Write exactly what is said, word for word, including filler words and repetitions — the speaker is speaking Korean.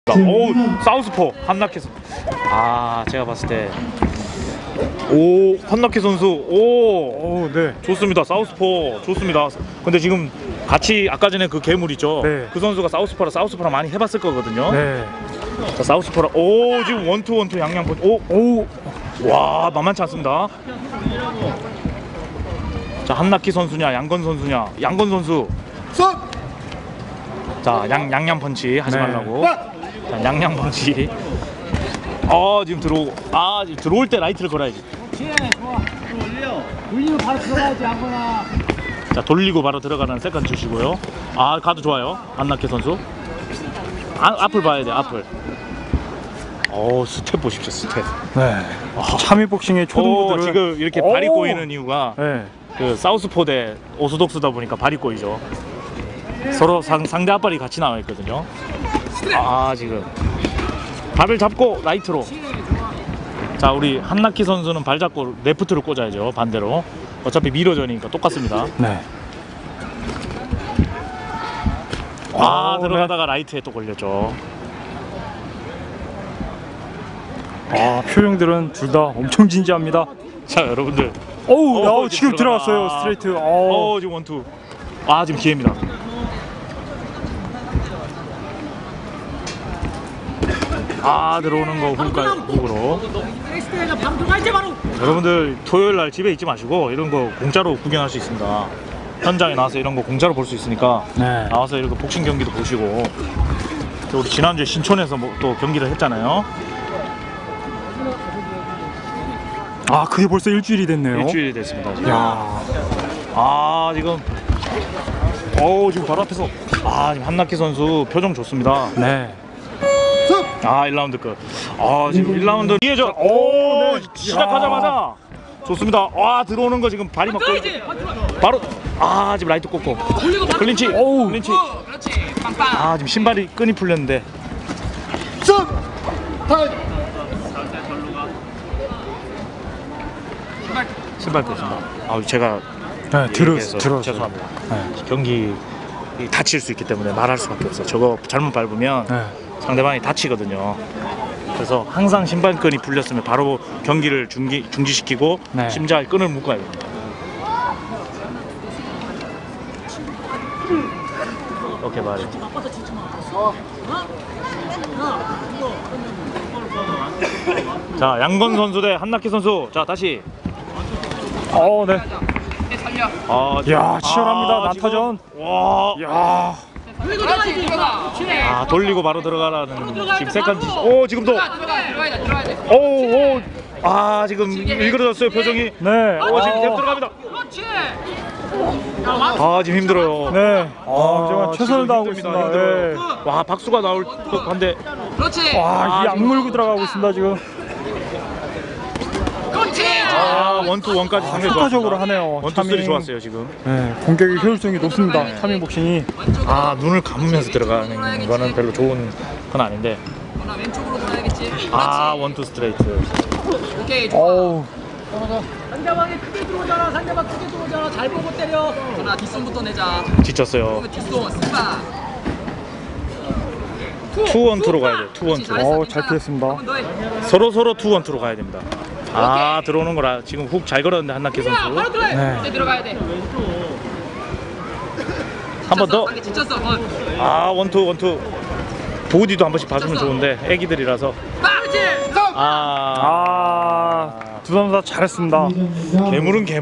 오, 사우스포 한나케 선수. 아, 제가 봤을 때 오, 한나케 선수. 오, 오, 네. 좋습니다. 사우스포 좋습니다. 근데 지금 같이 아까 전에 그 괴물 있죠. 네. 그 선수가 사우스포라 사우스포라 많이 해봤을 거거든요. 네. 자, 사우스포라. 오, 지금 원투 원투 양양 펀치. 오, 오, 와, 만만치 않습니다. 자, 한나키 선수냐 양건 선수냐. 양건 선수. 자, 양 양양 펀치 하지 네. 말라고. 자, 양양 펀치. 어, 지금 들어오고. 아, 지금 들어올 때 라이트를 걸어야지. 돌리면 바로 들어가야지 양거나. 자, 돌리고 바로 들어가는 세컨 주시고요. 아, 가드 좋아요. 한나키 선수. 아, 앞을 봐야 돼. 앞을. 오, 스텝 보십시오. 스텝. 네. 참이 복싱의 초등부들은 오, 지금 이렇게 발이 오. 꼬이는 이유가 네. 그 사우스포 대 오소독스다 보니까 발이 꼬이죠. 서로 상, 상대 앞발이 같이 나와 있거든요. 아, 지금 발을 잡고 라이트로. 자, 우리 한나키 선수는 발 잡고 레프트로 꽂아야죠. 반대로. 어차피 미러전이니까 똑같습니다. 네. 아, 오, 들어가다가 라이트에 또 걸렸죠. 아, 표정들은 둘 다 엄청 진지합니다. 자, 여러분들. 오우, 어, 야, 지금 들어가. 들어갔어요. 스트레이트. 어. 어, 지금 원투. 아, 지금 기회입니다. 아, 들어오는 거 훅가 훅으로. 여러분들 토요일 날 집에 있지 마시고 이런 거 공짜로 구경할 수 있습니다. 현장에 나와서 이런 거 공짜로 볼 수 있으니까 네. 나와서 이런 거 복싱 경기도 보시고. 또 우리 지난주에 신촌에서 뭐 또 경기를 했잖아요. 아, 그게 벌써 일주일이 됐네요. 일주일이 됐습니다. 지금. 야. 아, 지금 어우, 지금 바로 앞에서 아, 지금 한나키 선수 표정 좋습니다. 네. 아, 일 라운드 끝. 아, 지금 일 라운드 이해죠. 오, 네. 시작하자마자 좋습니다. 와, 들어오는 거 지금 발이 막 꼬이죠. 바로 아, 지금 라이트 꽂고 클린치. 오우. 클린치. 그렇지. 빵빵. 아, 지금 신발이 끈이 풀렸는데. 신발 뺐습니다. 아, 제가 네, 들었, 얘기해서 들었어요. 죄송합니다. 네. 경기 다칠 수 있기 때문에 말할 수밖에 없어요. 저거 잘못 밟으면 네. 상대방이 다치거든요. 그래서 항상 신발끈이 풀렸으면 바로 경기를 중기, 중지시키고 네. 심장에 끈을 묶어야 됩니다. 이렇게 말했지. 자, 양건 선수 대 한나키 선수. 자, 다시. 어, 네. 아, 야, 치열합니다. 아, 난타전. 지금, 와, 야. 돌리고 들어가야지. 들어가. 아, 돌리고 바로 들어가라는 지금 세컨. 오, 지금도. 들어가. 들어가야 돼. 들어가야 돼. 오, 오. 아, 지금 일그러졌어요, 표정이. 네. 오, 지금 계속 어. 들어갑니다. 그렇지. 아, 지금 힘들어요. 네. 아, 정말 지금 최선을 다하고 힘듭니다. 있습니다. 힘들어요. 네. 와, 박수가 나올 법한데. 그렇지. 와, 이 아, 악물고 들어가고 있습니다, 지금. 그렇지. 아, 원투 원까지 상당히 효과적으로 좋았습니다. 하네요. 원투 쓰리 차밍. 좋았어요, 지금. 네, 공격의 효율성이 높습니다. 차밍 복싱이. 아, 눈을 감으면서 들어가는 거는 별로 좋은 건 아닌데. 나 왼쪽으로 돌아야겠지. 아, 원투 스트레이트. 오케이. 좋아. 어우. 상대방이 크게 들어오잖아. 상대방 크게 들어오잖아. 잘 보고 때려. 전화 뒷손부터 내자. 지쳤어요. 그러면 뒷손 스파. 투 원투로 가야 돼요. 투 원투. 어, 잘 피했습니다. 한번 더 해. 서로 서로 투 원투로 가야 됩니다. 아, 들어오는 거라 지금 훅 잘 걸었는데 한나키 야, 바로 선수. 들어야 돼. 네. 이제 들어가야 돼. 한 번 더. 방금 지쳤어. 어. 아, 원투 원투. 보디도 한 번씩 봐주면 좋은데 애기들이라서. 빠르지. 아, 아, 두 선수 다 잘했습니다. 괴물은 괴물.